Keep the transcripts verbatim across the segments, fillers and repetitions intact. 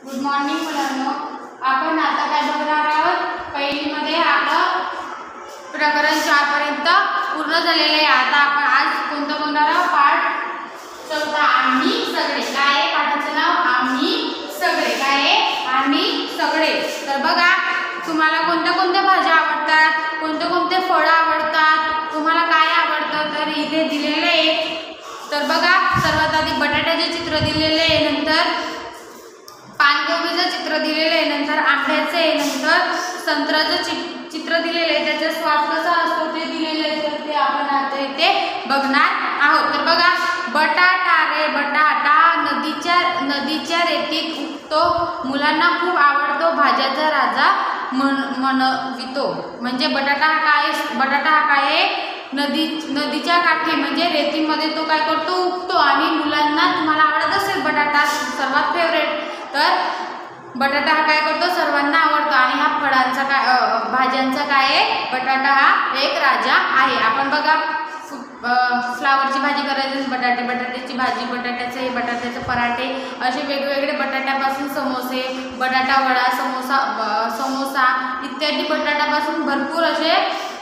Good morning मुलांनो, आपण आता काय बघणार आहोत। पहिलीमध्ये आपलं प्रकरण चार पर्यंत पूर्ण झालेले आहे। आता आपण आज कोणतं बघणार आहोत? पाठ चौथा, आम्ही सगळे। काय आहे पाठाचं नाव? आम्ही सगळे। काय आहे? आम्ही सगळे। तर बघा, तुम्हाला कोणत्या कोणत्या भाज्या आवडतात, कोणते कोणते फळं आवडतात, तुम्हाला काय आवडतं तर इथे दिलेले आहे। तर बघा, सर्वात आधी बटाट्याचे चित्र दिलेले आहे, नंतर पानकोबीचं चित्र दिलेलं आहे, नंतर आंब्याचे, नंतर संत्र्याचं चित्र दिलेलं आहे, त्याचा स्वाद कसा असतो ते दिलेलं आहे। तर ते आपण आता इथे बघणार आहोत। तर बघा, बटाटा रे बटाटा नदीच्या नदीच्या रेतीत उगतो, मुलांना खूप आवडतो, भाज्याचा राजा म्हण म्हणवितो। म्हणजे बटाटा हा काय? बटाटा हा काय आहे? नदी नदीच्या काठी म्हणजे रेतीमध्ये तो काय करतो? उगतो। आणि मुलांना तुम्हाला आवडत असेल बटाटा, सर्वात फेवरेट। तर बटाटा हा काय करतो? सर्वांना आवडतो। आणि हा फळांचा काय, भाज्यांचा काय आहे? बटाटा हा एक राजा आहे। आपण बघा, फ्लावरची भाजी करायची, बटाटे बटाट्याची भाजी, बटाट्याचे बटाट्याचे पराठे, असे वेगवेगळे बटाट्यापासून समोसे, बटाटा वडा, समोसा समोसा इत्यादी बटाट्यापासून भरपूर असे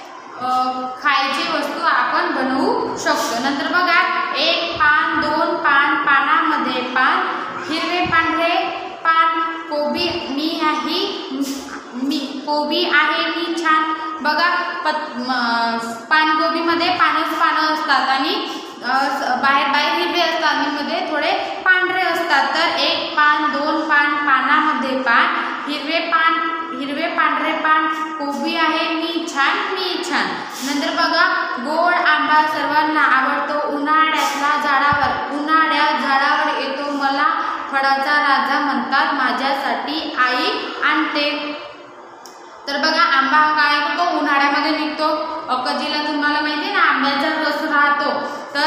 खायची वस्तू आपण बनवू शकतो। नंतर बघा, एक पान, दोन पान, पानामध्ये पान, हिरवे पांढरे पान, कोबी मी आहे मी कोबी आहे मी छान। बघा, पत पानकोबीमध्ये पानच पानं असतात आणि बाहेर बाहेर हिरवे असतात आणि मध्ये थोडे पांढरे असतात। तर एक पान, दोन पान, पानामध्ये पान, हिरवे पान, हिरवे पांढरे पान, कोबी आहे मी छान मी छान। नंतर बघा, गोड आंबा सर्वांना आवडतो, उन्हाळ्यातला झाडावर उन्हाळ्या झाडावर येतो, मला फळाचा राजा म्हणतात, माझ्यासाठी आई आणते। तर बघा, आंबा काय करतो? उन्हाळ्यामध्ये निघतो। कधीला तुम्हाला माहिती आहे ना, आंब्याचा रस राहतो। तर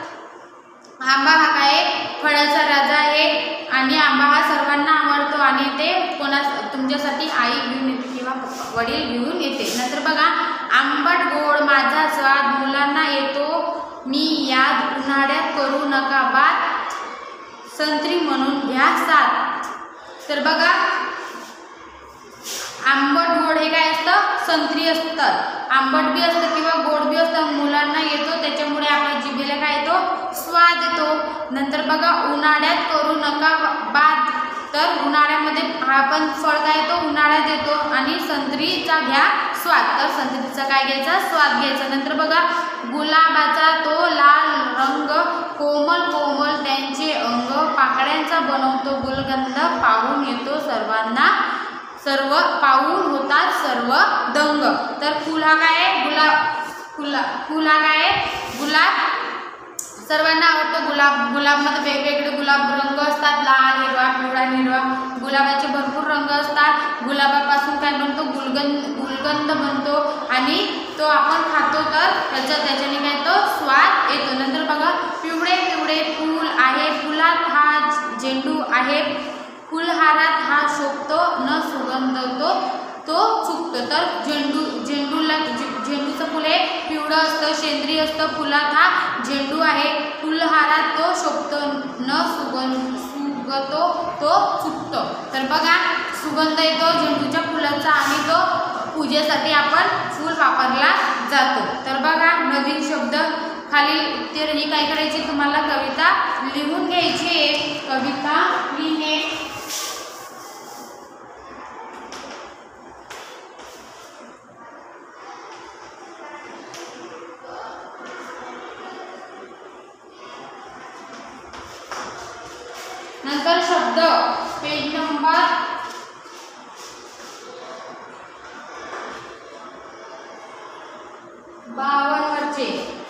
आंबा हा काय? फळाचा राजा आहे आणि आंबा हा सर्वांना आवडतो आणि ते कोणा तुमच्यासाठी आई घेऊन येते किंवा वडील घेऊन येते। नंतर बघा, आंबट गोड माझा स्वाद मुलांना येतो, मी याद उन्हाळ्यात करू नका बाद, संत्री म्हणून घ्या साथ। तर बघा, आंबट गोड हे काय असतं? संत्री असतात। आंबट बी असतं किंवा गोड बी असतं, मुलांना येतो, त्याच्यामुळे आपल्या जिभेला काय येतो? स्वाद येतो। नंतर बघा, उन्हाळ्यात करू नका बाद, तर उन्हाळ्यामध्ये हा पण फळ काय येतो? उन्हाळ्यात येतो आणि संत्रीचा घ्या स्वाद, तर संत्रीचा काय घ्यायचा? स्वाद घ्यायचा। नंतर बघा, गुलाबाचा तो लाल रंग, कोमल कोमल त्यांचे अंग, पाकळ्यांचा बनवतो गुलगंध, पाहून येतो सर्वांना सर्व पाहून होतात सर्व दंग। तर फुल हा काय आहे? गुलाब फुला फुल हा काय आहे? गुलाब सर्वांना आवडतो। गुलाब गुलाबमध्ये वेगवेगळे गुलाब रंग असतात, लाल, हिरवा, पिवळा, हिरवा, गुलाबाचे भरपूर रंग असतात। गुलाबापासून काय बनतो? गुलगंध गुलगंध बनतो आणि तो आपण खातो, तर त्याच्या त्याच्याने काय तो स्वाद येतो। नंतर बघा, पिवळे पिवळे फूल आहे, फुलात हा झेंडू आहे, फुलहारात हा शोभतो, न सुगंध तो तो चुकतो। तर झेंडू झेंडूला झेंडूचं फुल हे पिवळं असतं, सेंद्रिय असतं, फुलात हा झेंडू आहे, फुलहारात तो शोभतो, न सुगंध सुगतो तो चुकतो। तर बघा, सुगंध येतो झेंडूच्या फुलाचा आणि तो पूजेसाठी आपण फूल वापरला जातो। तर बघा, नवीन शब्द खालील तर ही काय करायची? तुम्हाला कविता लिहून घ्यायची आहे। कविता लिहिणे, नंतर शब्द, पेज नंबर बावन्न वरचे।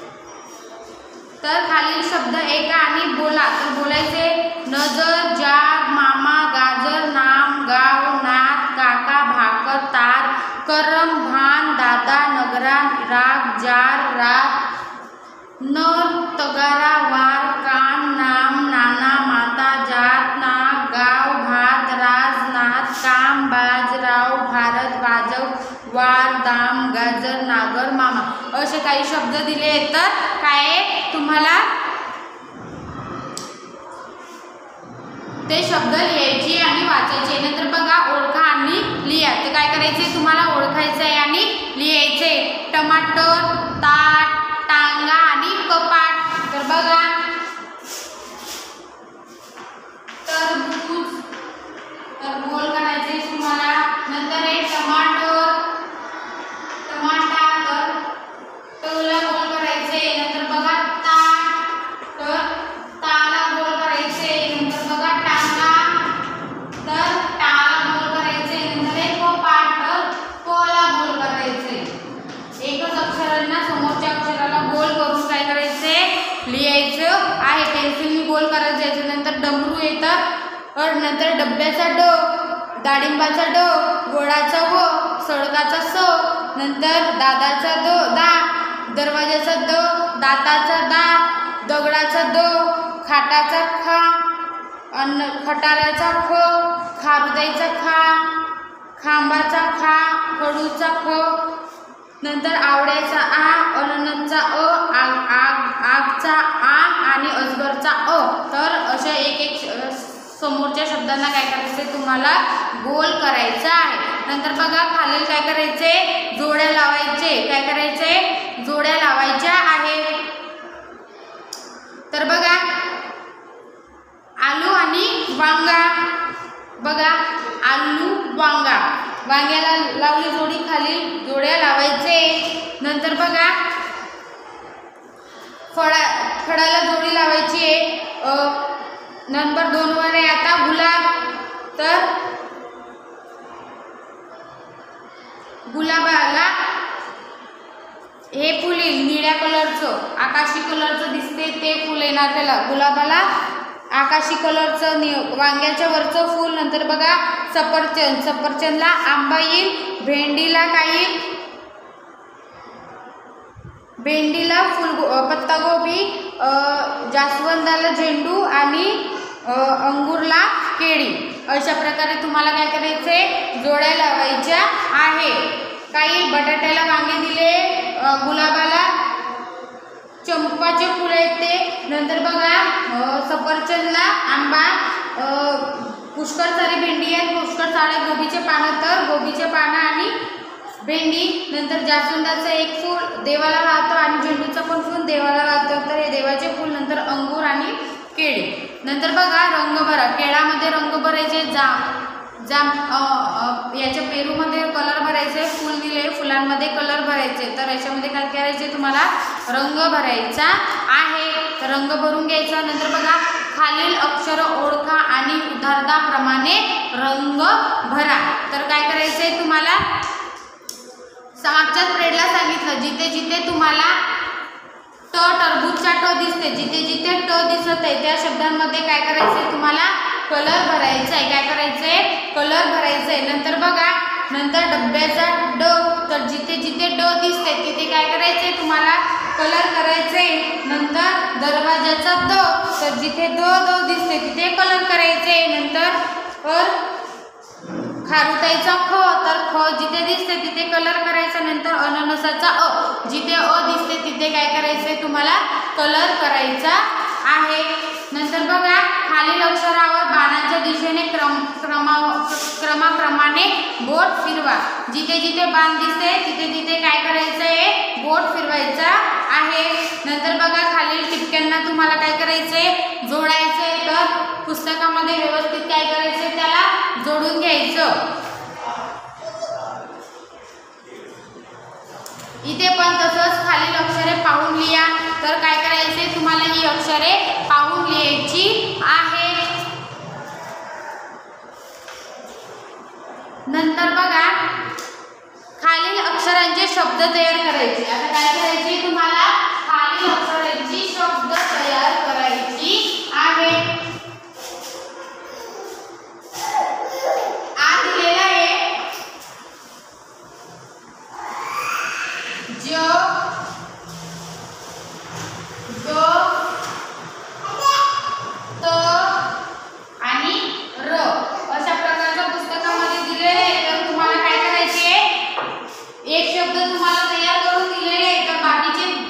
तर खालील शब्द ऐका आणि बोला। तर बोलायचे, नजर, जाग, मामा, गाजर, नाम, गाव, नात, काका, भाकर, तार, करम, भान, दादा, नगरा, राग, जार, रात, नर, तगारा, वार, कान, नाम, नाना, माता, जात, नाग, गाव, भात, राज, नाथ, काम, बाज, राव, भारत, वाजव, वार, दाम, गाजर, नागर, मामा, असे काही शब्द दिले आहेत। तर काय तुम्हाला ते शब्द लिहायचे आणि वाचायचे. नंतर बघा ओळखा आणि लिहा. तर काय करायचे तुम्हाला ओळखायचं आहे आणि लिहायचे. टमाटर, ताट, टांगा आणि कपाट. तर बघा तरबूज, तर गोल करायचे तुम्हाला. नंतर हे टमाटर, टमाटा, तर टला गोल करायचे. नंतर बघा ताट, तर ताला गोल करायचे. नंतर बघा टांगा, तर टाला गोल करायचे. नंतर हे कपाट, तर कोला गोल करायचे. एकच अक्षरांना समोरच्या अक्षराला गोल करून काय करायचे लिहायचं आहे. पेन्सिलने गोल करत जायचं. नंतर डमरू येतं. और नंतर डब्याचा ड, डाळिंबाचा ड, गोळाचा ग, सडकाचा स, नंतर दादाचा द, दा, दरवाजाचा द, दाताचा दा, दगडाचा द, खाटाचा खा, अन्न खटाराचा ख, खारुताईचा खा, खांबाचा खा, खडूचा ख, नंतर आवड्याचा आ, अननचा अ, आग आग आगचा आ आणि अजगरचा अ. तर अशा एक एक समोरच्या शब्दांना काय करायचे तुम्हाला गोल करायचं आहे. नंतर बघा खालील काय करायचे जोड्या लावायचे. काय करायचे जोड्या लावायच्या आहे. तर बघा आलू आणि वांगा. बघा आलू वांगा, वांग्याला लावली जोडी, खाली जोड्या लावायचे. नंतर बघा फळा फळाला जोडी लावायची आहे. नंबर दोन वर आहे आता गुलाब. तर गुलाबाला हे फुल येईल निळ्या कलरचं, आकाशी कलरचं दिसते ते फुल येणार त्याला. गुलाबाला आकाशी कलरचं, वांग्याच्या वरचं फूल. नंतर बघा सफरचंद, सफरचंदला आंबा येईल. भेंडीला काय येईल, भेंडीला फुल पत्तागोबी, जास्वंदाला झेंडू आणि अंगूरला केळी. अशा प्रकारे तुम्हाला काय करायचे जोड्या लावायच्या आहे. काही बटाट्याला वांगे दिले, गुलाबाला चंपाचे फुलं येते. नंतर बघा सफरचंदला आंबा, पुष्कळ सारी भेंडी आहेत, पुष्कळ सारे गोबीचे पानं, तर गोबीचे पानं आणि भेंडी. नंतर जास्वंदाचं एक फूल देवाला लावतो आणि झेंडूचं पण फूल देवाला लावतो, तर हे देवाचे फूल. नंतर अंगूर आणि केळी. नंतर बघा रंग भरा. केळामध्ये रंग भरायचे, जाम जाम याच्या पेरूमध्ये कलर भरायचे, फूल दिले फुलांमध्ये कलर भरायचे. तर याच्यामध्ये काय करायचे तुम्हाला रंग भरायचा आहे. तर रंग भरून घ्यायचा. नंतर बघा खालील अक्षर ओळखा आणि उदाहरणाप्रमाणे रंग भरा. तर काय करायचंय तुम्हाला मागच्या पिरियडला सांगितलं, जिथे जिथे तुम्हाला ट टरबूजचा ट दिसते, जिथे जिथे ट दिसत आहे त्या शब्दांमध्ये काय करायचंय तुम्हाला कलर भरायचा आहे. काय करायचंय कलर भरायचा आहे. नंतर बघा नंतर डब्याचा ड, तर जिथे जिथे ड दिसते तिथे काय करायचंय तुम्हाला कलर करायचे. नंतर दरवाजाचा द, तर जिथे द द दिसते तिथे कलर करायचे. नंतर खारुताईचा ख, तर ख जिथे दिसते तिथे कलर करायचा. नंतर अननसाचा अ, जिथे अ दिसते तिथे काय करायचंय तुम्हाला कलर करायचा आहे. नंतर बघा खालील अक्षरावर बाणाच्या दिशेने क्रम क्रमा क्रमाक्रमाने बोट फिरवा. जिथे जिथे बाण दिसते तिथे तिथे काय करायचंय बोट फिरवायचा आहे. नंतर बघा खालील टिपक्यांना तुम्हाला काय करायचंय जोडायचंय. तर पुस्तकामध्ये व्यवस्थित काय करायचंय त्याला जोडून घ्यायचं. इथे पण तसंच खालील अक्षरे पाहून लिहा. तर काय करायचे तुम्हाला ही अक्षरे पाहून लिहायची आहे. नंतर बघा खालील अक्षरांचे शब्द तयार करायचे. आता काय करायचे तुम्हाला खालील अक्षरांची शब्द तयार करायची आहे. आ दिलेला आहे ज, द, त आणि र. अशा प्रकारच्या पुस्तकामध्ये दिलेले आहे. तर तुम्हाला काय करायचे एक शब्द तुम्हाला तयार करून दिलेले आहे, तर बाकीचे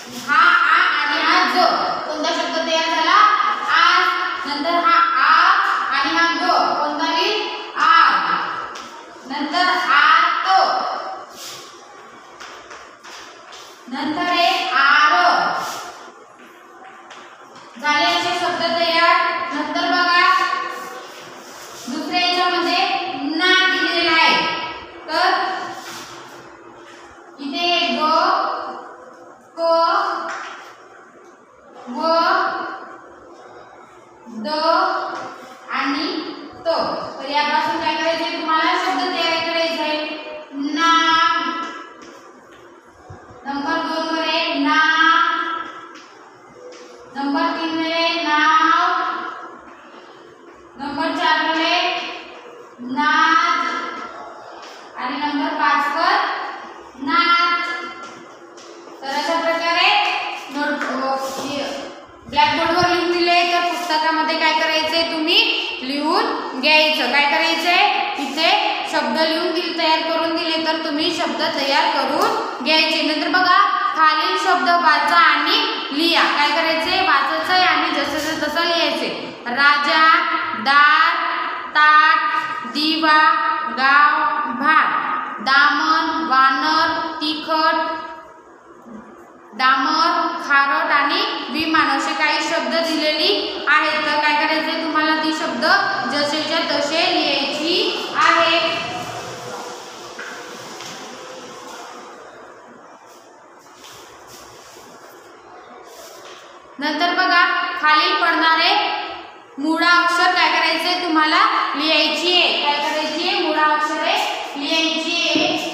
हा आ आणि हा ज कोणता शब्द तयार झाला आज. नंतर हा आ आणि हा ग कोणता होईल आग. नंतर आत, नंतर हे आर झाले असे शब्द तयार. नंतर बघा दुसऱ्या याच्यामध्ये ना दिलेला आहे तर इथे ग क व द आणि त. तर यापासून काय करायचे तुम्हाला शब्द तयार करायचे आहे. ना नंबर दोन वर आहे ना. नंबर तीन वर आहे नाव. नंबर चार वर आहे नाच आणि नंबर पाच वर नाच. तर अशा प्रकारे नोट ब्लॅकबोर्ड वर लिहून दिले तर पुस्तकामध्ये काय करायचंय तुम्ही लिहून घ्यायचं. काय करायचंय इथे शब्द लिहून दिले तयार करून दिले तर तुम्ही शब्द तयार करून घ्यायचे. नंतर बघा खालील शब्द वाचा आणि लिहा. काय करायचे वाचायचं आहे आणि जसं तसं लिहायचे. राजा, दार, ताट, दिवा, गाव, भात, दामन, वानर, तिखट, डामर, खारट आणि विमान असे काही शब्द दिलेली आहेत. तर काय करायचे तुम्हाला ती शब्द जसेच्या तसे लिहायची आहे. नंतर बघा खालील पडणारे मूळाक्षर काय करायचे तुम्हाला लिहायची आहे. काय करायची आहे मूळाक्षरे लिहायची आहे.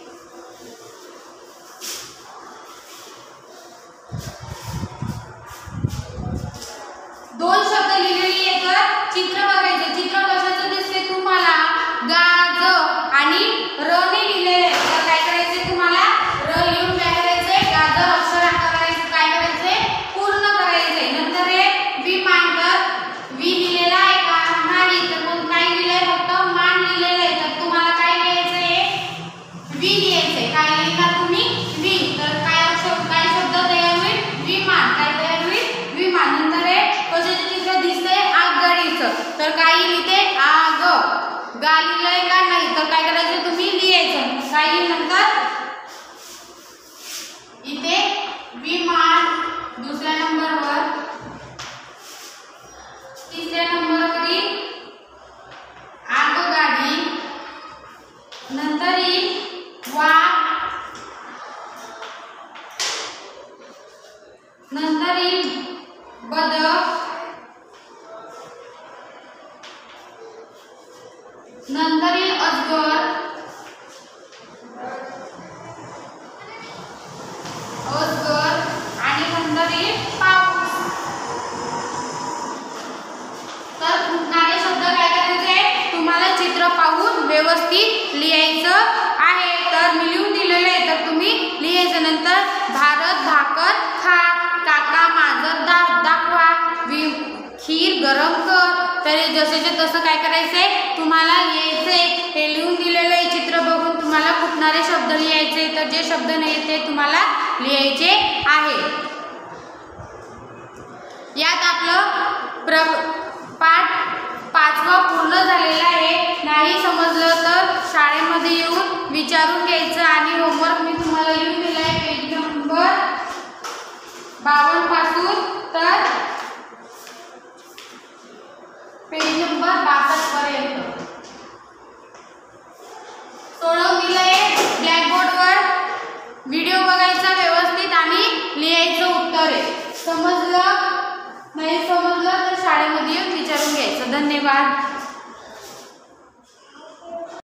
दोन शब्द लिहिलेली आहे तर चित्र बघायचं. चित्र कशाचं दिसते तुम्हाला गाज आणि र ने लिहिलेले. तर काय करायचे तुम्हाला र लिहून काय करायचे गाजर अक्षर करायचं. काय करायचे पूर्ण करायचे. नंतर हे विमान तर वी लिहिलेला आहे का नाही तर मग काय लिहिलंय फक्त मान लिहिलेलं आहे. तर तुम्हाला काय लिहायचंय वी लिहायचंय. काय लिहिणार तुम्ही वी. तर काय अक्षर काय शब्द तयार होईल विमान. काय तयार होईल विमान. नंतर हे कशाचे चित्र दिसते आगगाडीचं. तर काही लिहिते आग गा लिहिलंय का नाही तर काय करायचं तुम्ही लिहायचं. काही नंतर इथे विमान दुसऱ्या नंबरवर. तिसऱ्या नंबरवरील आगगाडी. नंतर येईल वाघ. नंतर येईल बदक. नंतर येईल अजगर. अजगर आणि नंतर येईल पाऊस. तर फुटणारे शब्द काय करायचे तुम्हाला चित्र पाहून व्यवस्थित लिहायचं आहे. तर मी लिहून दिलेलं आहे तर तुम्ही लिहायचं. नंतर भारत भाकर खा. काका माझं दात दाखवा. खीर गरम कर. तर जसेचे तसं काय करायचंय तुम्हाला लिहायचंय. हे लिहून दिलेलं आहे चित्र बघून तुम्हाला फुटणारे शब्द लिहायचे. तर जे शब्द नाही ते तुम्हाला लिहायचे आहे. यात आपलं प्र पाठ पाचवा पूर्ण झालेला आहे. नाही समजलं तर शाळेमध्ये येऊन विचारून घ्यायचं आणि होमवर्क मी तुम्हाला लिहून दिला आहे पेज नंबर बावन्न पासून तर पेज नंबर बासष्ट पर्यंत सोडवून दिलंय ब्लॅकबोर्डवर. व्हिडिओ बघायचा व्यवस्थित आणि लिहायचं उत्तरे. समजलं नाही समजलं तर शाळेमध्ये येऊन विचारून घ्यायचं. धन्यवाद.